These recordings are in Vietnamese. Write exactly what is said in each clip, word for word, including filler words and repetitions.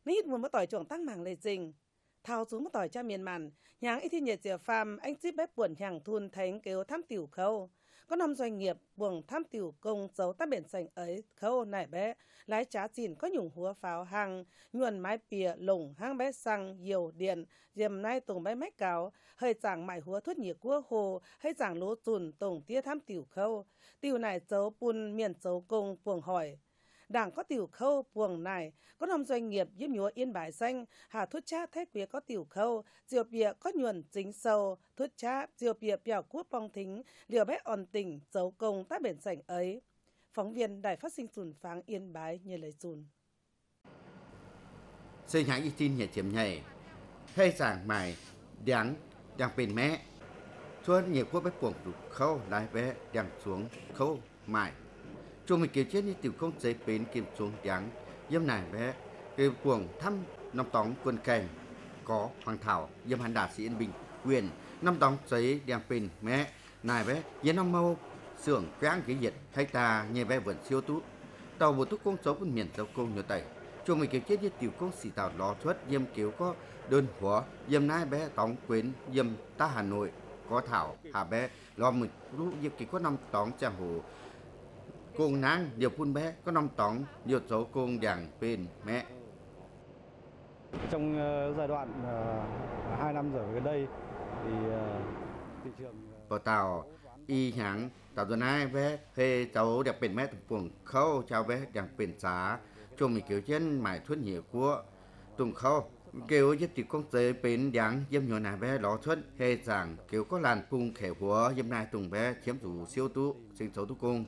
nít muốn mất tỏi chuồng tăng mảng lệ trình thao xuống mất tỏi cha miền màn nháng ít thi nhiệt dìa phàm anh chip bếp buồn hàng thun thánh kêu thăm tiểu khâu có năm doanh nghiệp buồng thăm tiểu công dấu tác biển sành ấy khâu nải bé lái trá chìn có nhủng húa pháo hàng nhuần mái pìa lủng hang bé xăng diều điện diềm nay tùng bé mách cáo hơi chẳng mải húa thuất nhiệt cua hồ hơi chẳng lúa tùn tùng tia thăm tiểu khâu tiểu này dấu pun miền dấu công buồng hỏi Đảng có tiểu khâu buồng này có năm doanh nghiệp giúp nhúa yên bái xanh hà thuốc cha thép bia có tiểu khâu diều bia có nhuần chính sâu thuốc cha diều bia bèo quốc bong thính liều bé òn tỉnh dấu công tác biển sảnh ấy. Phóng viên Đài Phát sinh Sùn Pháng Yên Bái như lời Sùn. Xây hãng y tin nhà chiếm nhảy hay giảng mài đáng đang bên mẹ cho nhiều quốc bếp buồng đủ khâu lái bé đang xuống khâu mài chung mình kiểu chết như tiểu không giấy bến kiểm xuống đáng dâm này bé kêu cuồng thăm năm tóng quân cảnh có hoàng thảo dâm hành đạt sĩ yên bình quyền năm tóng giấy đang bên mẹ này bé dưới năm mâu xưởng quán cái dịch hay ta nhẹ bé vẫn siêu tú tàu bộ túc công xấu quân miền dấu công nhiều tẩy chung mình kiểu chết như tiểu công xì tàu lò xuất dâm kiểu có đơn hóa dâm nai bé tóng quyến dâm ta Hà Nội có thảo hà bé lo mình lúc dâm kiểu có năm tóng trang hồ cùng nang điều phun bé có năm tóng nhiều số cùng dạng bên mẹ trong uh, giai đoạn uh, hai năm trở gần đây thì uh, thị trường vào tàu y hãng tàu tuần hai bé hê cháu đẹp bên mẹ tuồng khâu chào bé dạng bên xá chung mình kiểu trên mải thuốc nhiều của tuồng khâu kiểu giúp thì con chế bên dạng dâm nhỏ này bé lọ thuốc hê rằng kiểu có làn phun khẻ của dâm này tuồng bé chiếm chủ siêu tú sinh số tú cung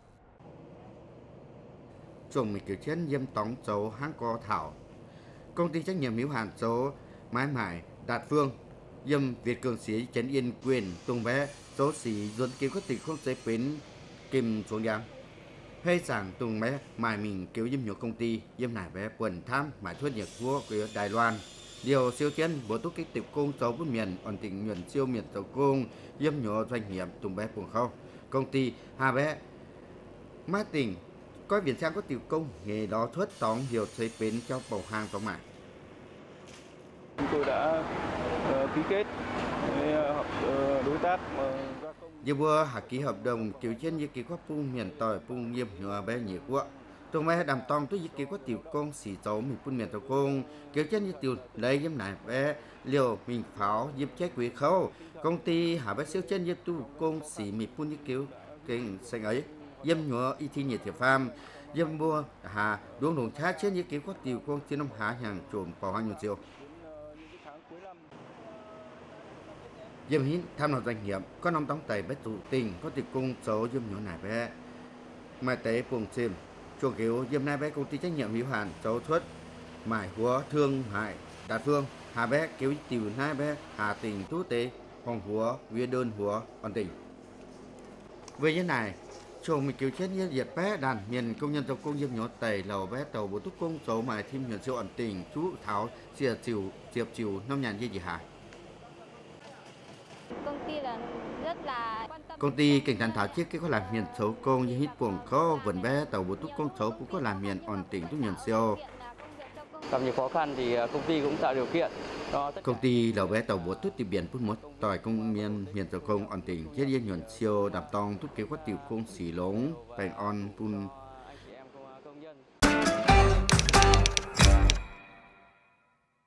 chung mình kiểu trên dâm tóng dấu hãng co thảo công ty trách nhiệm hữu hạn số mái mải Đạt Phương dâm Việt Cường Sĩ Trấn Yên quyền tung bé số sĩ dẫn kiếm các tịch không chế bến kim xuống giang hay rằng tung bé mải mình kiểu dâm nhiều công ty dâm nải bé quần tham mải thuốc nhiệt của của Đài Loan điều siêu chân bộ túc kích tiệp công số bốn miền ổn định nhuận siêu miền dầu cung dâm nhỏ doanh nghiệp tung bé cuồng khâu công ty hà bé mát tỉnh coi Việt Sang có tiểu công nghề đó thuất tóng nhiều xây bến cho bầu hàng tóm mại. Chúng tôi đã uh, ký kết với uh, đối tác uh, gia công. Như vừa hạ ký hợp đồng kiểu trên như ký có phun miền tỏi phun nghiêm nhỏ bé nhiều quá. Trong mấy đàm tòng tôi ký có tiểu công xỉ dấu mình phun miền tỏi công kiểu trên như tiểu lấy giấm này bé liều mình pháo giúp trái quý khâu công ty hạ bé siêu trên như tu công xỉ mình phun như kiểu cái xanh ấy. Dâm nhỏ y thi nhiệt thiệp pham dâm mua hà đuông đồng chát trên như kiểu có tiểu công trên năm hạ hàng trộm vào hai nhiều triệu dâm hít tham gia doanh nghiệp có năm tống tẩy bé tụ tình có tiểu công số dâm nhỏ này bé mai tế vùng sim chuồng kiểu dâm này bé công ty trách nhiệm hữu hạn số xuất mải húa thương hại Đạt Phương hà bé kiểu tiểu hai bé hà tình tú tế hoàng húa nguyên đơn húa ổn định về như này chồng mình kiểu chết như diệt bé đàn miền công nhân tàu công dâm nhỏ tẩy lầu bé tàu bộ túc công số mài thêm huyện siêu ẩn tình chú tháo xìa chiều diệp chiều năm nhàn gì gì hả công ty là rất là quan tâm công ty cảnh thành thảo chiếc cái có làm miền số công như hít buồng khó vần bé tàu bộ túc công số cũng có làm miền ẩn tình chú nhận siêu gặp nhiều khó khăn thì công ty cũng tạo điều kiện cho tất công ty lầu bé tàu bộ túc tìm biển phút một tỏi công miền miền tàu công ẩn tình chết yên nhuận siêu đạp tòng túc kế quát tiểu công xỉ lống bèn on pun